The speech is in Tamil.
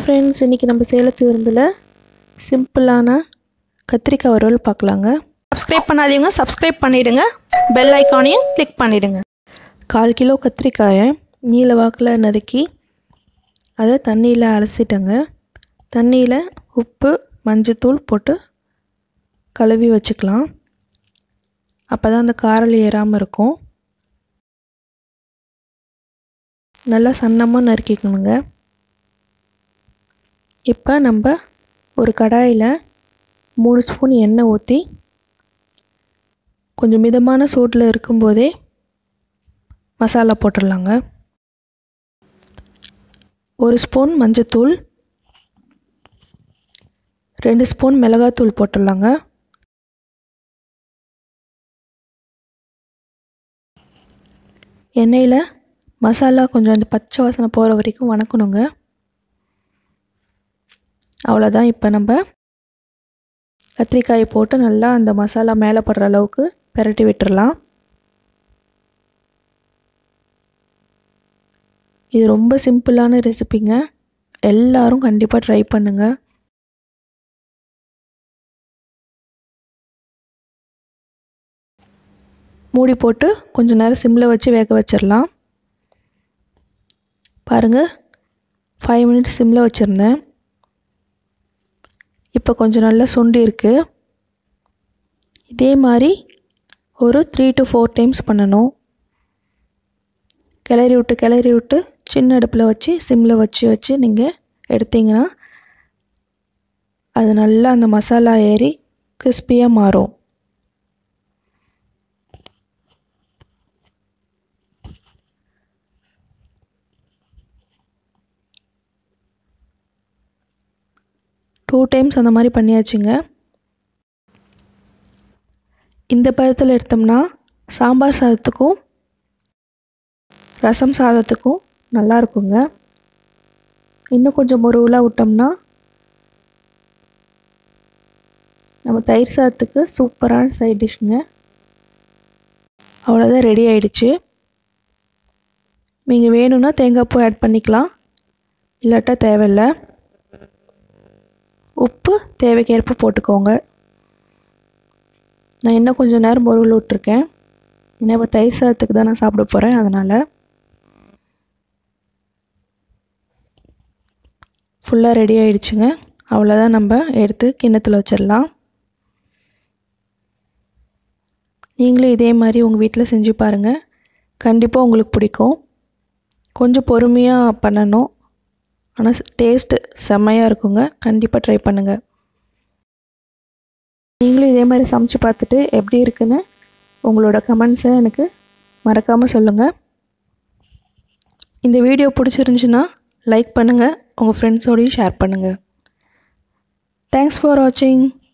ஃப்ரெண்ட்ஸ், இன்றைக்கி நம்ம சேலத்து விருந்தில் சிம்பிளான கத்திரிக்காய் வறுவல் பார்க்கலாங்க. சப்ஸ்கிரைப் பண்ணாதீங்க, சப்ஸ்கிரைப் பண்ணிவிடுங்க, பெல் ஐக்கானையும் கிளிக் பண்ணிவிடுங்க. 1/4 கிலோ கத்திரிக்காயை நீல வாக்கில் நறுக்கி அதை தண்ணியில் அலசிட்டேங்க. தண்ணியில் உப்பு மஞ்சத்தூள் போட்டு கழுவி வச்சுக்கலாம். அப்போ தான் அந்த காரல் ஏறாமல் இருக்கும். நல்லா சன்னமாக நறுக்கிக்கணுங்க. இப்போ நம்ம ஒரு கடாயில் 3 ஸ்பூன் எண்ணெய் ஊற்றி கொஞ்சம் மிதமான சூட்டில் இருக்கும்போதே மசாலா போட்டுடலாங்க. 1 ஸ்பூன் மஞ்சத்தூள், 2 ஸ்பூன் மிளகாத்தூள் போட்டுடலாங்க. எண்ணெயில் மசாலா கொஞ்சம் அந்த பச்சை வாசனை போகிற வரைக்கும் வணக்கணுங்க. அவ்வளோதான். இப்போ நம்ம கத்திரிக்காயை போட்டு நல்லா அந்த மசாலா மேலே படுற அளவுக்கு பெரட்டி விட்டுறலாம். இது ரொம்ப சிம்பிளான ரெசிபிங்க. எல்லாரும் கண்டிப்பாக ட்ரை பண்ணுங்கள். மூடி போட்டு கொஞ்சம் நேரம் சிம்மில் வச்சு வேக வச்சிடலாம். பாருங்கள், 5 மினிட்ஸ் சிம்மில் வச்சுருந்தேன். இப்போ கொஞ்சம் நல்லா சுண்டி இருக்குது. இதே மாதிரி ஒரு 3 to 4 டைம்ஸ் பண்ணணும். கிளறி விட்டு சின்ன அடுப்பில் வச்சு சிம்மில் வச்சு நீங்கள் எடுத்திங்கன்னா அது நல்லா அந்த மசாலா ஏறி கிறிஸ்பியாக மாறும். டூ டைம்ஸ் அந்த மாதிரி பண்ணியாச்சுங்க. இந்த பதத்தில் எடுத்தோம்னா சாம்பார் சாதத்துக்கும் ரசம் சாதத்துக்கும் நல்லா இருக்குங்க. இன்னும் கொஞ்சம் முருவலாக விட்டோம்னா நம்ம தயிர் சாதத்துக்கு சூப்பரான சைட் டிஷ்ங்க. அவ்வளோதான், ரெடி ஆயிடுச்சு. நீங்கள் வேணும்னா தேங்காய் பூ ஆட் பண்ணிக்கலாம், இல்லாட்டா தேவையில்லை. உப்பு தேவைக்கேற்ப போட்டுக்கோங்க. நான் இன்னும் கொஞ்சம் நேரம் முருவல் விட்டுருக்கேன். இன்னும் இப்போ தயிர் சாதத்துக்கு தான் நான் சாப்பிட போகிறேன். அதனால் ஃபுல்லாக ரெடி ஆகிடுச்சுங்க. அவ்வளோதான், நம்ம எடுத்து கிண்ணத்தில் வச்சிடலாம். நீங்களும் இதே மாதிரி உங்கள் வீட்டில் செஞ்சு பாருங்கள். கண்டிப்பாக உங்களுக்கு பிடிக்கும். கொஞ்சம் பொறுமையாக பண்ணணும், ஆனால் டேஸ்ட்டு செம்மையாக இருக்குங்க. கண்டிப்பாக ட்ரை பண்ணுங்கள். நீங்களும் இதே மாதிரி சமைச்சு பார்த்துட்டு எப்படி இருக்குன்னு உங்களோட கமெண்ட்ஸை எனக்கு மறக்காமல் சொல்லுங்கள். இந்த வீடியோ பிடிச்சிருந்துச்சுன்னா லைக் பண்ணுங்கள், உங்கள் ஃப்ரெண்ட்ஸோடையும் ஷேர் பண்ணுங்கள். தேங்க்ஸ் ஃபார் வாட்சிங்.